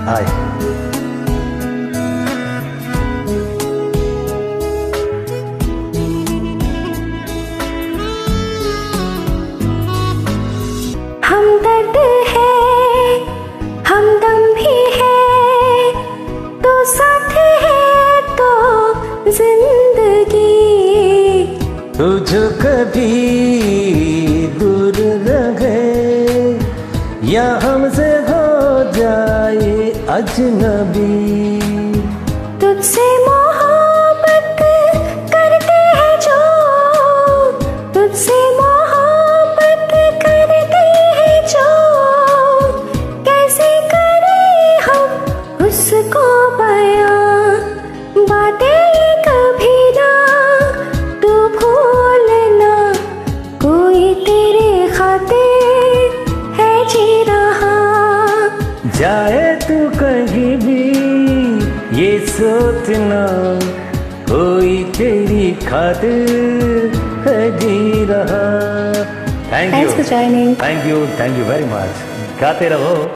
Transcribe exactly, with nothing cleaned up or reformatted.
हाय। हमदर्द है, हमदम भी है, तो साथ है तो जिंदगी। तुझे कभी दूर रहे या हमसे हो जाए अजनबी, तुझसे मोहब्बत करते हैं जो, तुझसे मोहब्बत करते हैं जो, कैसे करें हम उसको बयां, बातें कभी ना तू भूलना, कोई तेरे खातिर है जी रहा। जाए तू कहीं भी ये सोचना, कोई तेरी खातिर है जी रहा। Thank you, Thanks for joining. Thank you, thank you very much. गाते रहो।